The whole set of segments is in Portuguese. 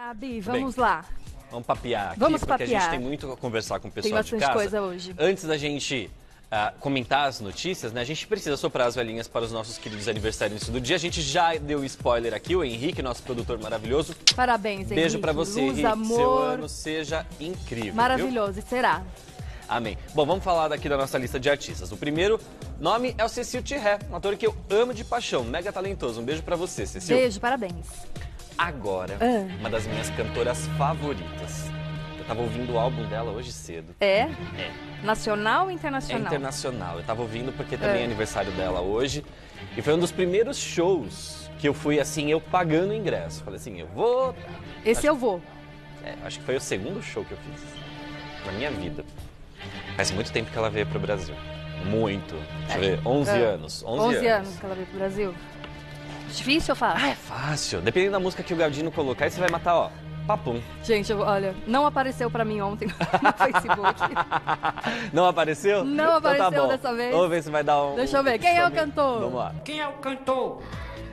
Gabi, vamos lá. Vamos papear aqui, Vamos porque papear. a gente tem muito a conversar com o pessoal Tem de bastante casa. coisa hoje. Antes da gente comentar as notícias, né, a gente precisa soprar as velhinhas para os nossos queridos aniversariantes do dia. A gente já deu spoiler aqui, o Henrique, nosso produtor maravilhoso. Parabéns, Henrique. Beijo pra você, Luz, Henrique. amor. Seu ano seja incrível. Maravilhoso, e será? Amém. Bom, vamos falar daqui da nossa lista de artistas. O primeiro nome é o Cecil Thierry, um ator que eu amo de paixão, mega talentoso. Um beijo pra você, Cecil. Beijo, parabéns. Agora, uma das minhas cantoras favoritas. Eu tava ouvindo o álbum dela hoje cedo. É? É. Nacional ou É internacional? internacional. Eu tava ouvindo porque também é aniversário dela hoje. E foi um dos primeiros shows que eu fui assim, eu pagando o ingresso. Falei assim, eu vou... Esse eu vou. acho que foi o segundo show que eu fiz na minha vida. Faz muito tempo que ela veio pro Brasil. Muito. Deixa eu ver, 11 anos. 11 anos que ela veio pro Brasil. Difícil ou fácil? É fácil. Dependendo da música que o Galdino colocar, aí você vai matar, ó, papum. Gente, olha, não apareceu pra mim ontem no Facebook. Não apareceu? Não Então tá apareceu bom. dessa vez. Vamos ver se vai dar um... Deixa eu ver, quem é o cantor? Vamos lá. Quem é o cantor?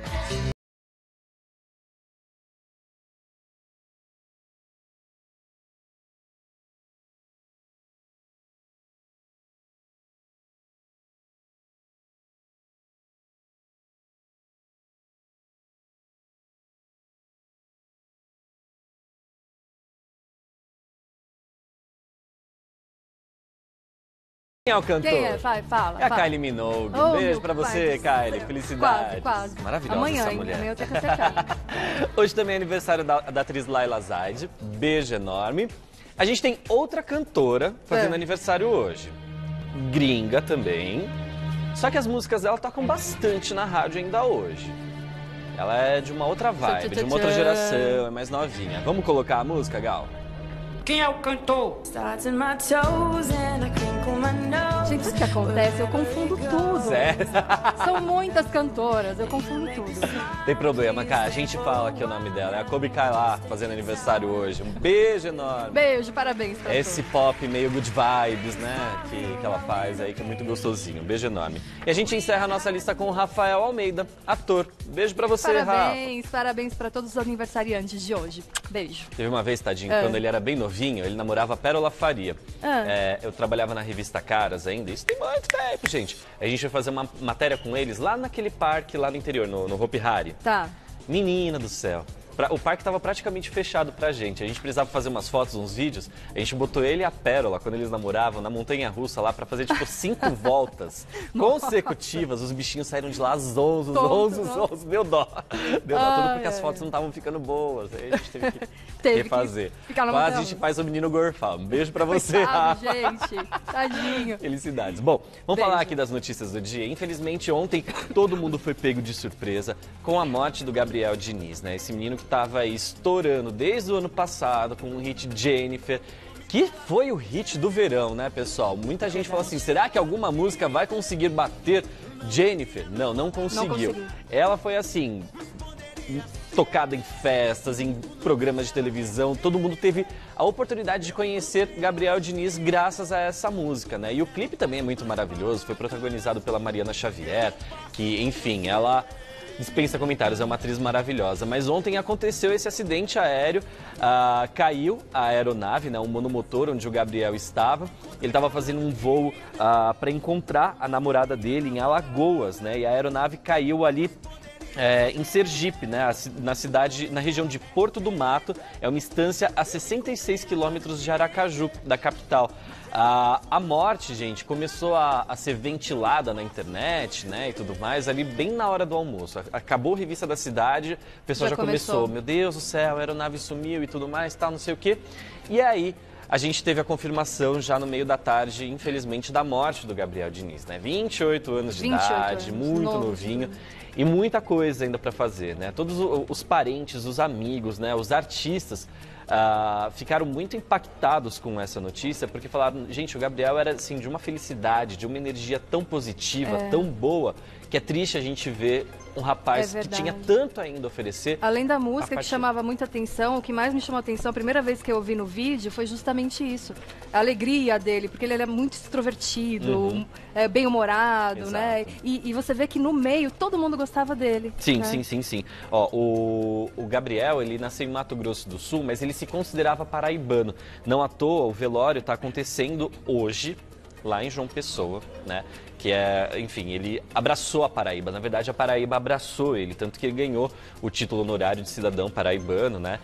Quem é o cantor? Quem é? Fala. É a fala. Kylie Minogue. Oh, Beijo meu pra você, pai do Kylie. céu. Felicidades. Quase. Maravilhosa Amanhã, essa hein? mulher. Amanhã eu tenho que acertar. Hoje também é aniversário da atriz Laila Zaid. Beijo enorme. A gente tem outra cantora fazendo aniversário hoje. Gringa também. Só que as músicas dela tocam bastante na rádio ainda hoje. Ela é de uma outra vibe, de uma outra geração, é mais novinha. Vamos colocar a música, Gal? Quem é o cantor? Gente, sabe o que acontece? Eu confundo tudo. Sério? São muitas cantoras, eu confundo tudo. Tem problema, cara. A gente fala aqui o nome dela. É a Kobe Kailar, fazendo aniversário hoje. Um beijo enorme. Beijo, parabéns pra Esse todos. pop meio good vibes, né, que ela faz aí, que é muito gostosinho. Um beijo enorme. E a gente encerra a nossa lista com o Rafael Almeida, ator. Beijo pra você, Rafa. Parabéns pra todos os aniversariantes de hoje. Beijo. Teve uma vez, tadinho, quando ele era bem novinho, ele namorava a Pérola Faria. Eu trabalhava na revista Caras ainda, isso tem muito tempo, gente. A gente foi fazer uma matéria com eles lá naquele parque lá no interior, no Hopi Hari. Tá. Menina do céu. O parque estava praticamente fechado pra gente. A gente precisava fazer umas fotos, uns vídeos. A gente botou ele e a Pérola, quando eles namoravam, na montanha-russa lá pra fazer, tipo, 5 voltas consecutivas. Os bichinhos saíram de lá às 11, os 11, os 11. Deu dó. Deu dó, tudo porque as fotos não estavam ficando boas. Aí a gente teve que refazer. Ficar na Quase a montanha. gente faz o menino gorfar. Um beijo pra você, Coitado, Rafa. gente. Tadinho. Felicidades. Bom, vamos falar aqui das notícias do dia. Infelizmente, ontem todo mundo foi pego de surpresa com a morte do Gabriel Diniz, né? Esse menino que estava aí estourando desde o ano passado com o hit Jennifer, que foi o hit do verão, né, pessoal? Muita gente fala assim, será que alguma música vai conseguir bater Jennifer? Não conseguiu. Ela foi assim... tocada em festas, em programas de televisão, todo mundo teve a oportunidade de conhecer Gabriel Diniz graças a essa música, né? E o clipe também é muito maravilhoso, foi protagonizado pela Mariana Xavier, que, enfim, ela dispensa comentários, é uma atriz maravilhosa. Mas ontem aconteceu esse acidente aéreo, caiu a aeronave, né, um monomotor onde o Gabriel estava. Ele estava fazendo um voo para encontrar a namorada dele em Alagoas, né? E a aeronave caiu ali em Sergipe, né, na cidade, na região de Porto do Mato, é uma estância a 66 quilômetros de Aracaju, da capital. A morte, gente, começou a ser ventilada na internet, né, e tudo mais, ali bem na hora do almoço. Acabou a revista da cidade, o pessoal já começou, meu Deus do céu, a aeronave sumiu e tudo mais, tal, não sei o quê. E aí, a gente teve a confirmação já no meio da tarde, infelizmente, da morte do Gabriel Diniz, né? 28 anos de idade, muito novinho. E muita coisa ainda para fazer, né? Todos os parentes, os amigos, né? Os artistas ficaram muito impactados com essa notícia, porque falaram, gente, o Gabriel era assim, de uma felicidade, de uma energia tão positiva, tão boa, que é triste a gente ver um rapaz que tinha tanto ainda a oferecer. Além da música que chamava muita atenção, o que mais me chamou a atenção, a primeira vez que eu ouvi no vídeo, foi justamente isso. A alegria dele, porque ele era muito extrovertido, bem-humorado, né? E você vê que no meio todo mundo gostava dele. Sim, né? sim. Ó, o Gabriel, ele nasceu em Mato Grosso do Sul, mas ele se considerava paraibano. Não à toa, o velório está acontecendo hoje, lá em João Pessoa, né? Que é, enfim, ele abraçou a Paraíba. Na verdade, a Paraíba abraçou ele, tanto que ele ganhou o título honorário de cidadão paraibano, né?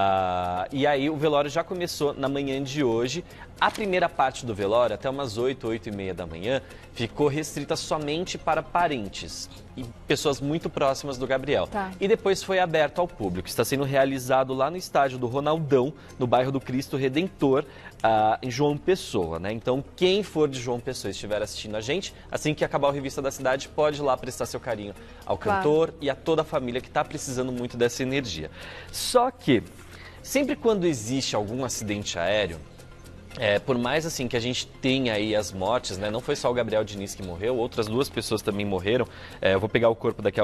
E aí o velório já começou na manhã de hoje. A primeira parte do velório, até umas 8h30 da manhã, ficou restrita somente para parentes e pessoas muito próximas do Gabriel. E depois foi aberto ao público. Está sendo realizado lá no estádio do Ronaldão, no bairro do Cristo Redentor, em João Pessoa, né? Então, quem for de João Pessoa e estiver assistindo a gente, assim que acabar o Revista da Cidade, pode ir lá prestar seu carinho ao cantor e a toda a família que está precisando muito dessa energia. Só que, sempre quando existe algum acidente aéreo, por mais assim que a gente tenha aí as mortes, né? Não foi só o Gabriel Diniz que morreu, outras 2 pessoas também morreram. Eu vou pegar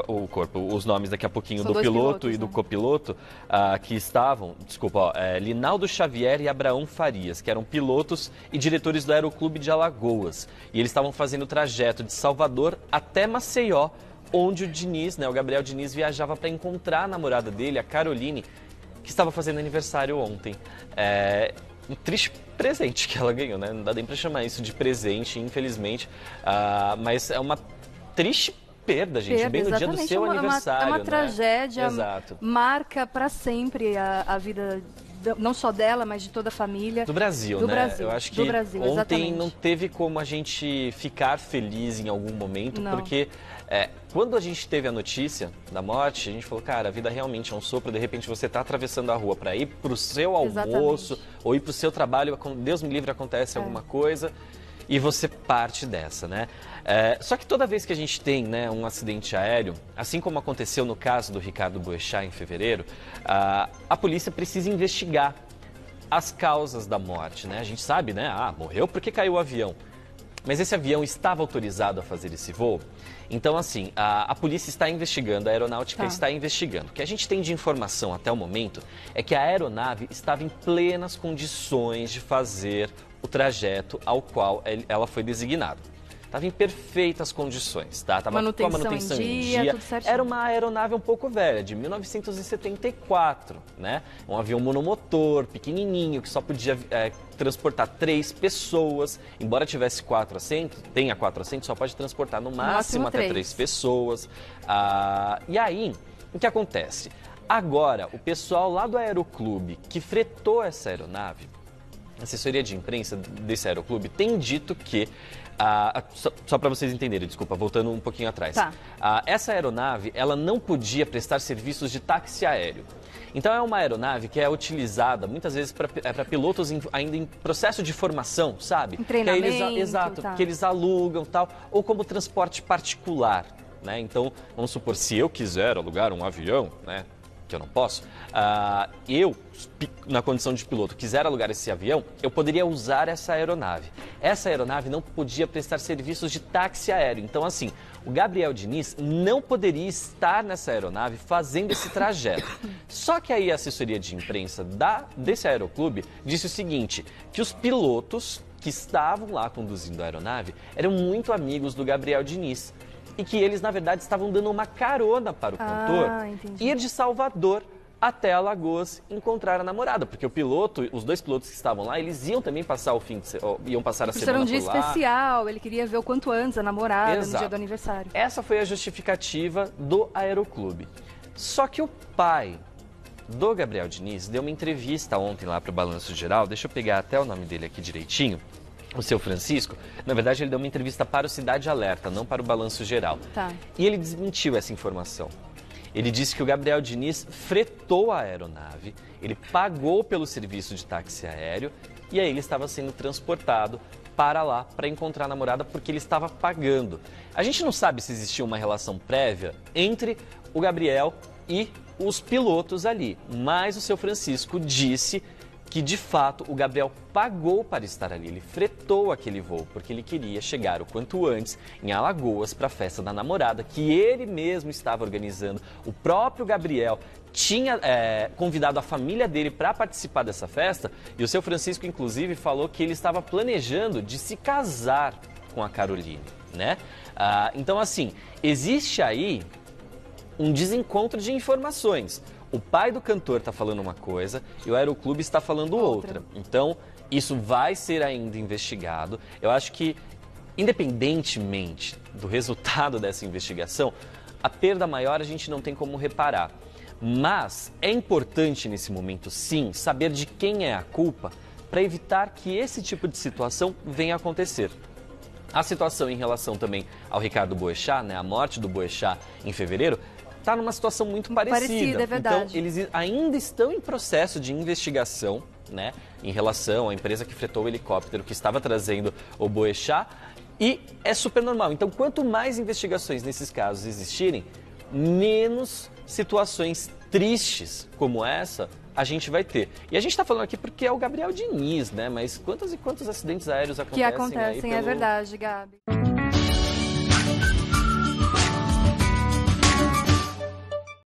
os nomes daqui a pouquinho. São do piloto e do copiloto que estavam, Linaldo Xavier e Abraão Farias, que eram pilotos e diretores do Aeroclube de Alagoas. E eles estavam fazendo o trajeto de Salvador até Maceió, onde o Diniz, né, o Gabriel Diniz, viajava para encontrar a namorada dele, a Caroline, que estava fazendo aniversário ontem. Um triste presente que ela ganhou, né? Não dá nem pra chamar isso de presente, infelizmente. Mas é uma triste perda, gente. Bem no dia do seu aniversário. É uma né? tragédia. Exato. Marca pra sempre a vida, não só dela, mas de toda a família. Do Brasil, né? Brasil, eu acho que ontem exatamente. não teve como a gente ficar feliz em algum momento, não. Porque quando a gente teve a notícia da morte, a gente falou, cara, a vida realmente é um sopro, de repente você está atravessando a rua para ir para o seu almoço ou ir para o seu trabalho, Deus me livre, acontece alguma coisa e você parte dessa, né? Só que toda vez que a gente tem, né, um acidente aéreo, assim como aconteceu no caso do Ricardo Boechat em fevereiro, a polícia precisa investigar as causas da morte, né? A gente sabe, né? Morreu porque caiu o avião. Mas esse avião estava autorizado a fazer esse voo? Então, assim, a polícia está investigando, a aeronáutica está investigando. O que a gente tem de informação até o momento é que a aeronave estava em plenas condições de fazer o trajeto ao qual ela foi designada. Estava em perfeitas condições, tá? Tava com a manutenção em dia. Tudo certinho. Era uma aeronave um pouco velha, de 1974, né? Um avião monomotor, pequenininho, que só podia transportar 3 pessoas. Embora tivesse 4 assentos, tenha 4 assentos, só pode transportar no máximo até 3 pessoas. E aí, o que acontece? Agora, o pessoal lá do Aeroclube que fretou essa aeronave, a assessoria de imprensa desse Aeroclube, tem dito que só para vocês entenderem, desculpa, voltando um pouquinho atrás. Essa aeronave, ela não podia prestar serviços de táxi aéreo. Então é uma aeronave que é utilizada muitas vezes para pilotos ainda em processo de formação, sabe? Em treinamento. Exato, que eles alugam tal, ou como transporte particular, né? Então, vamos supor, se eu quiser alugar um avião, né? Que eu não posso, eu, na condição de piloto, quiser alugar esse avião, eu poderia usar essa aeronave. Essa aeronave não podia prestar serviços de táxi aéreo. Então, assim, o Gabriel Diniz não poderia estar nessa aeronave fazendo esse trajeto. Só que aí a assessoria de imprensa desse Aeroclube disse o seguinte, que os pilotos que estavam lá conduzindo a aeronave eram muito amigos do Gabriel Diniz. E que eles, na verdade, estavam dando uma carona para o cantor ir de Salvador até Alagoas encontrar a namorada. Porque os 2 pilotos que estavam lá, eles iam também passar iam passar a semana por lá. Era um dia especial, ele queria ver o quanto antes a namorada no dia do aniversário. Essa foi a justificativa do Aeroclube. Só que o pai do Gabriel Diniz deu uma entrevista ontem lá para o Balanço Geral, deixa eu pegar até o nome dele aqui direitinho. O seu Francisco, na verdade, ele deu uma entrevista para o Cidade Alerta, não para o Balanço Geral. E ele desmentiu essa informação. Ele disse que o Gabriel Diniz fretou a aeronave, ele pagou pelo serviço de táxi aéreo e aí ele estava sendo transportado para lá para encontrar a namorada porque ele estava pagando. A gente não sabe se existia uma relação prévia entre o Gabriel e os pilotos ali, mas o seu Francisco disse que de fato o Gabriel pagou para estar ali, ele fretou aquele voo, porque ele queria chegar o quanto antes em Alagoas para a festa da namorada, que ele mesmo estava organizando. O próprio Gabriel tinha convidado a família dele para participar dessa festa, e o seu Francisco, inclusive, falou que ele estava planejando de se casar com a Caroline, né? Então, assim, existe aí um desencontro de informações. O pai do cantor está falando uma coisa e o Aeroclube está falando outra. Então, isso vai ser ainda investigado. Eu acho que, independentemente do resultado dessa investigação, a perda maior a gente não tem como reparar. Mas é importante nesse momento, sim, saber de quem é a culpa para evitar que esse tipo de situação venha a acontecer. A situação em relação também ao Ricardo Boechat, né, a morte do Boechat em fevereiro, está numa situação muito parecida. É verdade. Então, eles ainda estão em processo de investigação, né, em relação à empresa que fretou o helicóptero que estava trazendo o Boechat, e é super normal. Então, quanto mais investigações nesses casos existirem, menos situações tristes como essa a gente vai ter. E a gente está falando aqui porque é o Gabriel Diniz, né? Mas quantos e quantos acidentes aéreos acontecem? Que acontecem, é verdade, Gabi.